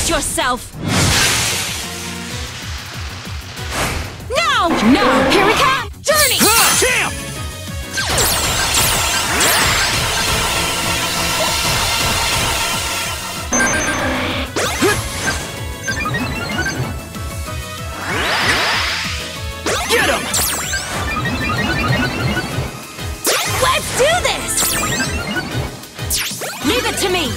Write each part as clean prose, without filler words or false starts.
Brace yourself! Now! Now! Here we come! Journey! Champ! Get him! Let's do this! Leave it to me!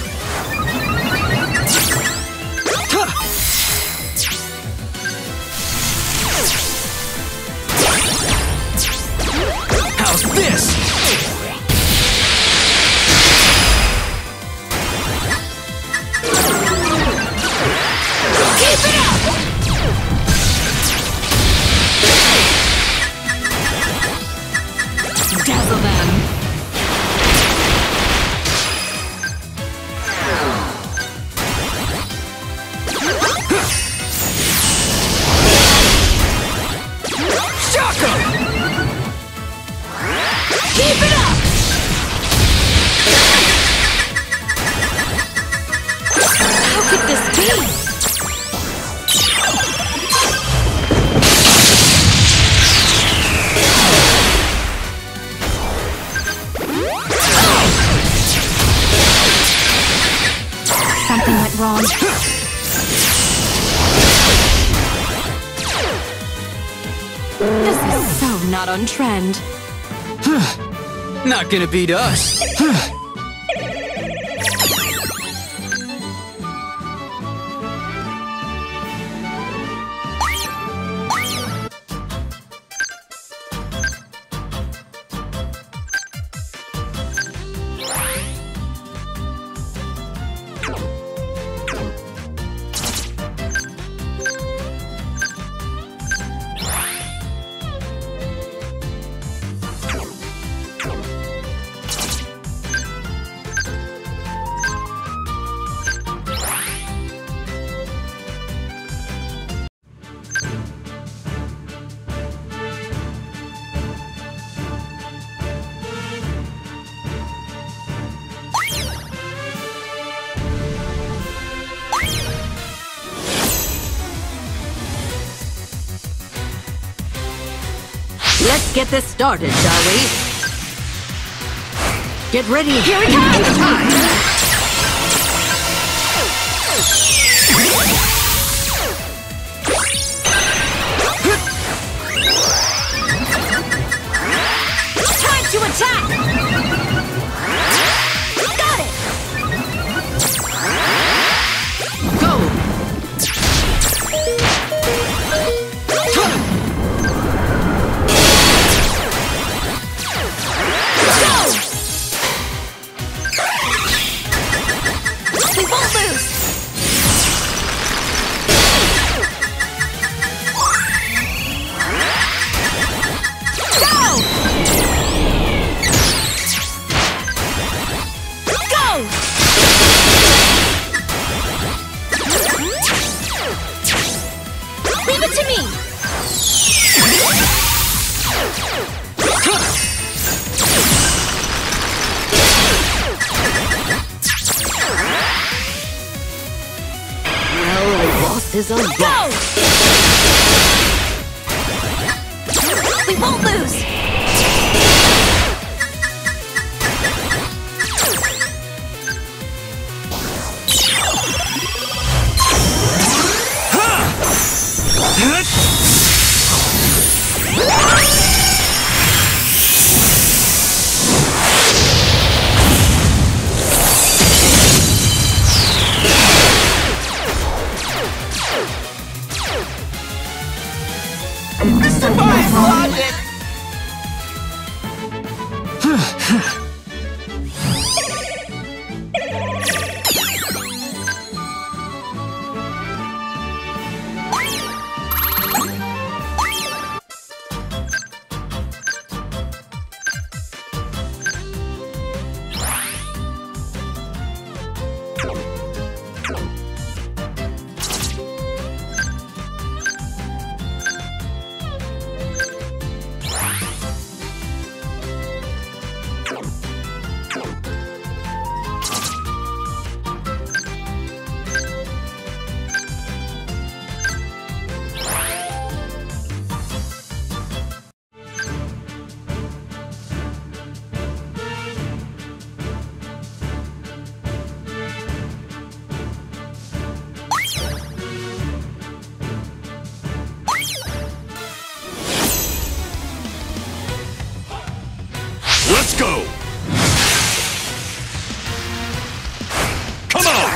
How's this? Keep it up! Dazzle them! Shock him! Keep it up! How could this be? Something went wrong. This is so not on trend. Not gonna beat us. Let's get this started, shall we? Get ready. Here it comes! Time to attack! Got it! Go! We won't lose! Go! Go! Leave it to me! Well, the boss is a go! We won't lose! Survive logic! Come on!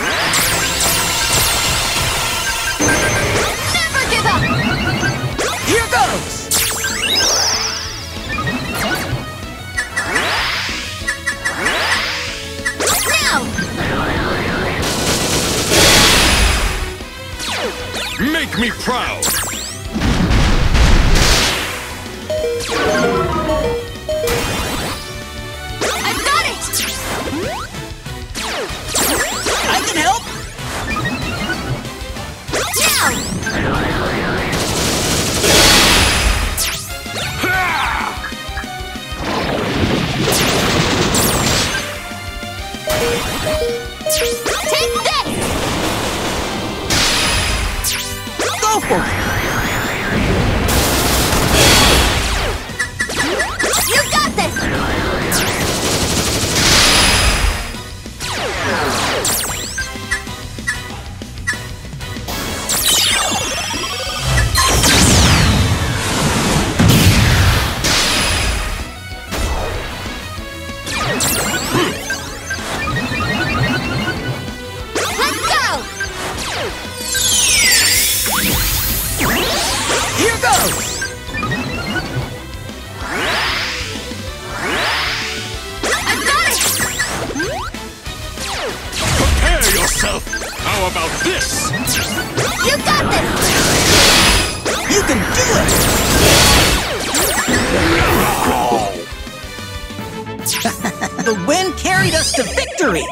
Never give up! Here goes! Now! Make me proud! I've got it! I can help! Now! Take this! Go for it! You got this! Let's go! Here goes! I've got it! Prepare yourself! How about this? You got this! You can do it! The wind carried us to victory!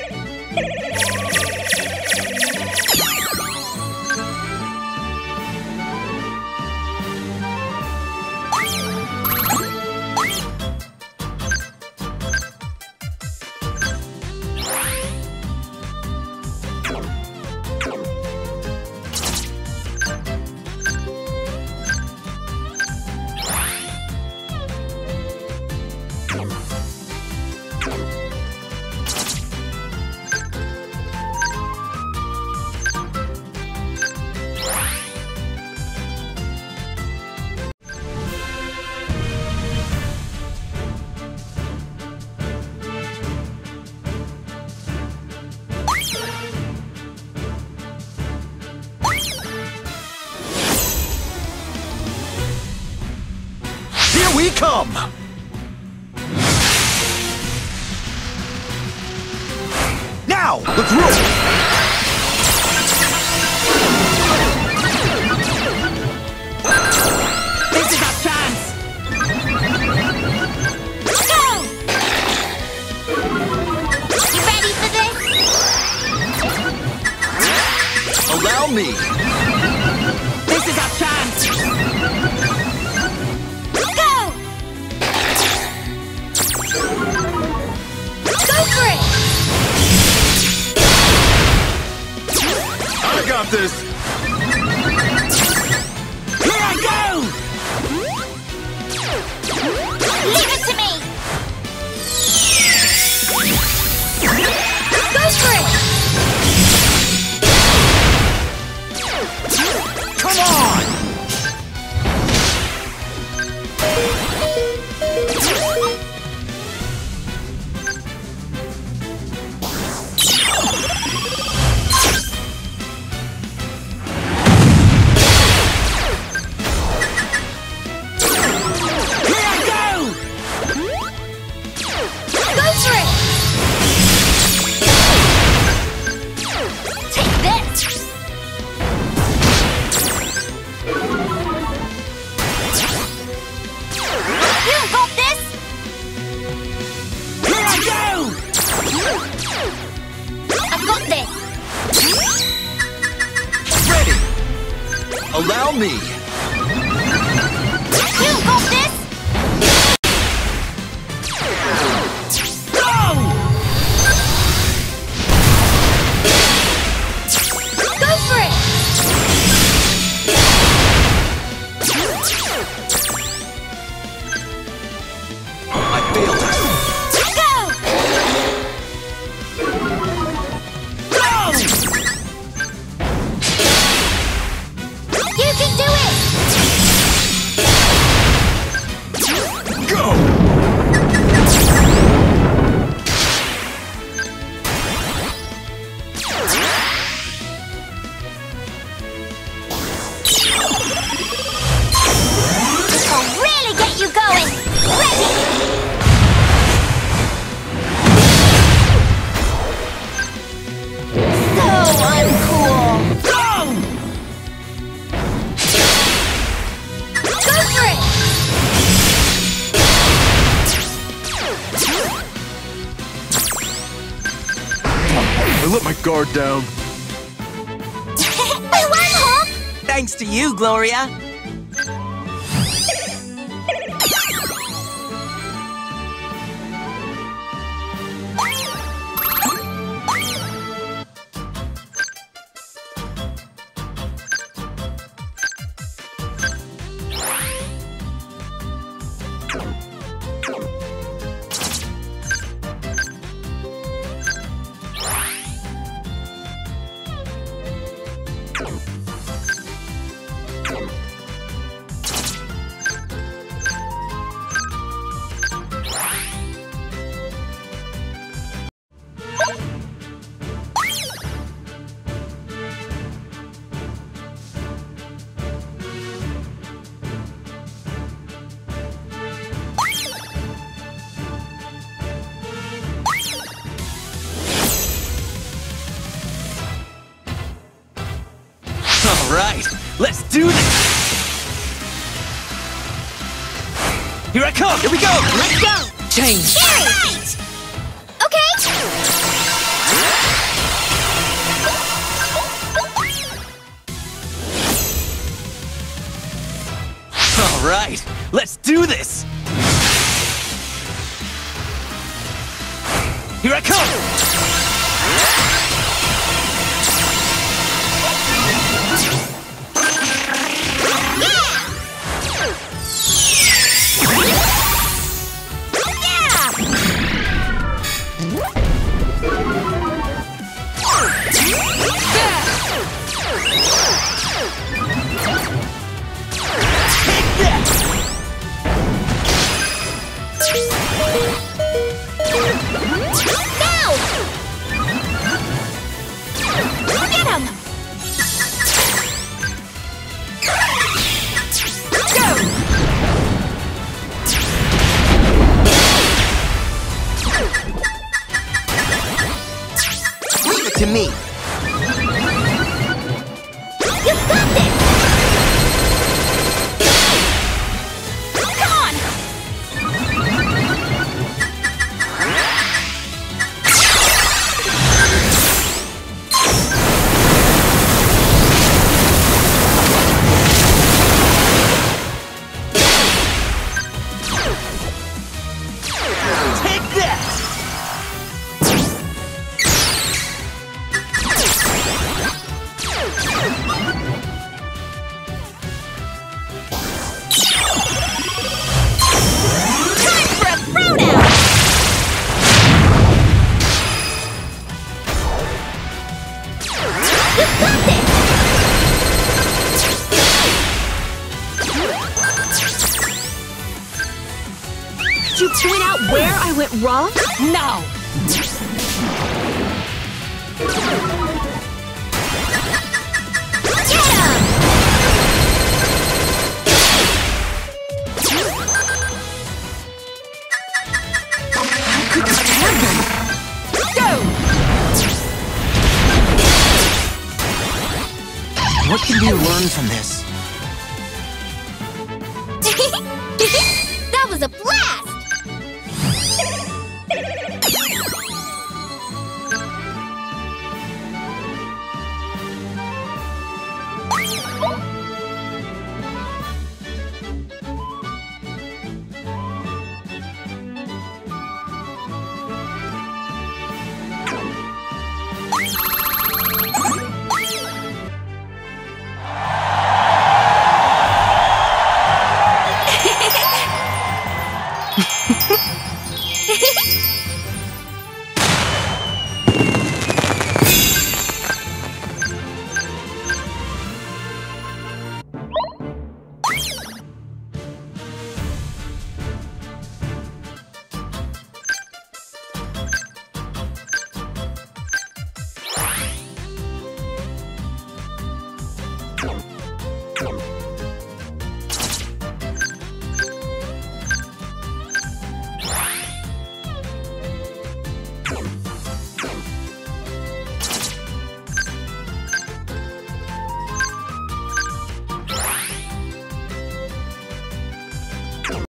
Here we come! Now, let's roll! This is our chance! Go! You ready for this? Allow me! This is our chance! Go! Go for it! I got this! Here I go! Leave it to me! Go for it! Come on! Go for it! Take this! You've got this! Here I go! I've got this! Ready! Allow me! You've got this! Go! Go for it! I failed us! Go! Go! You can do it! I let my guard down. I won, Hulk! Thanks to you, Gloria. All right, let's do this. Here I come. Here we go. Let's go. Change. Right! Okay! All right, let's do this. Here I come. To me. You got this! Come on! Take that. Could you point out where I went wrong? Now. Get him! How could this happen? Go! What can we learn from this?